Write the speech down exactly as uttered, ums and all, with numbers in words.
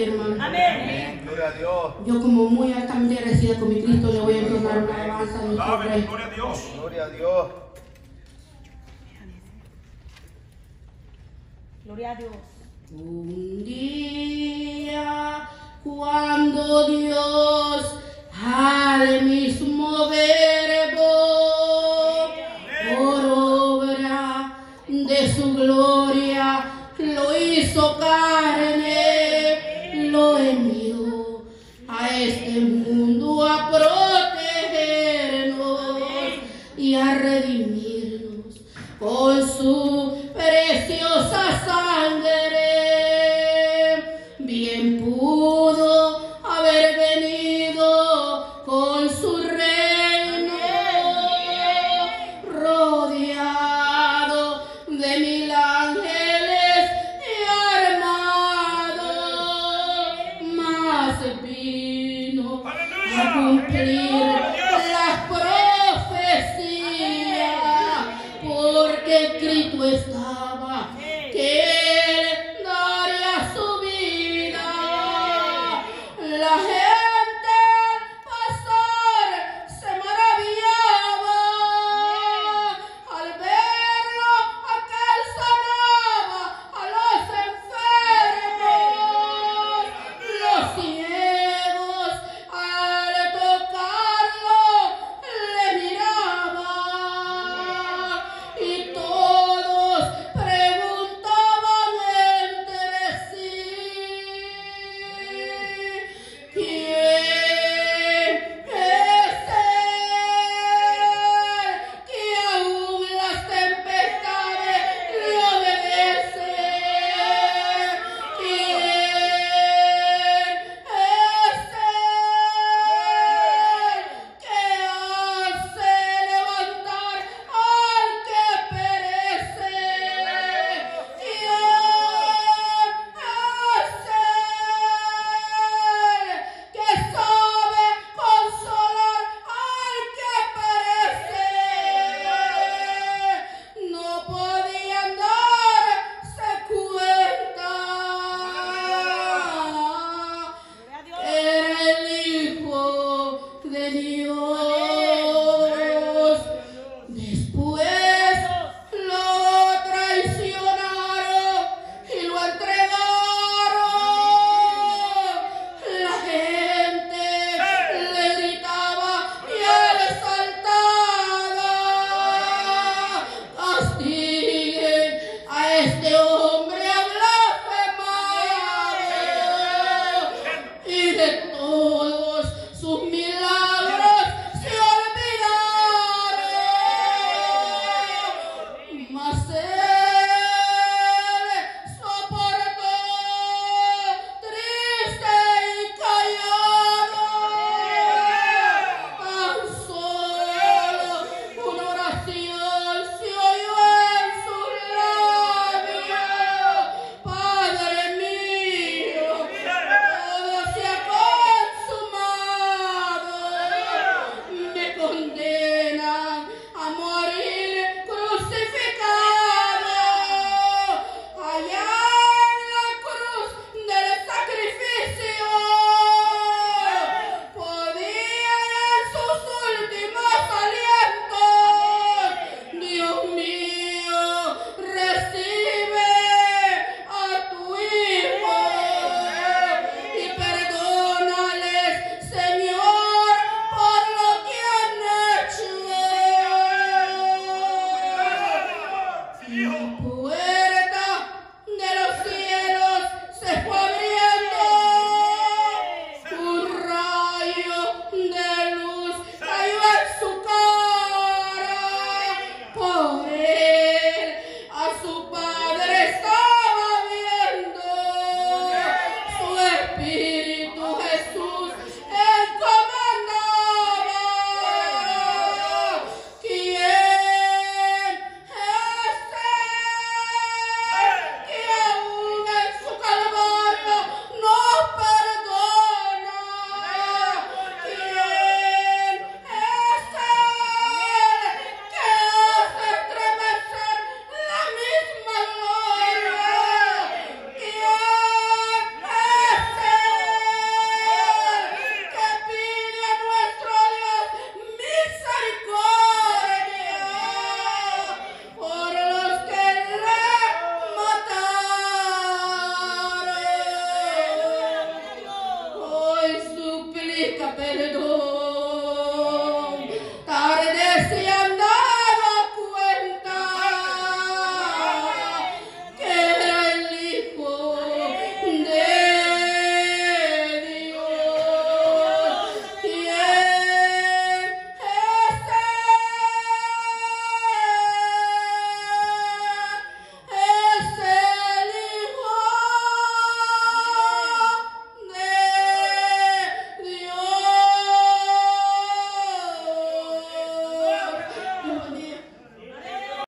hermano. Amén. Gloria a Dios. Yo como muy altamente agradecida con mi Cristo le voy a entonar una alabanza a nuestro Rey. Gloria a Dios. Gloria a Dios. Gloria a Dios. Un día cuando Dios al mismo verbo por obra de su gloria lo hizo carne, lo envió a este mundo a protegernos y a redimirnos con su preciosa sangre. Bien pudo haber venido con su reino rodeado de mil ángeles y armado, mas vino a cumplir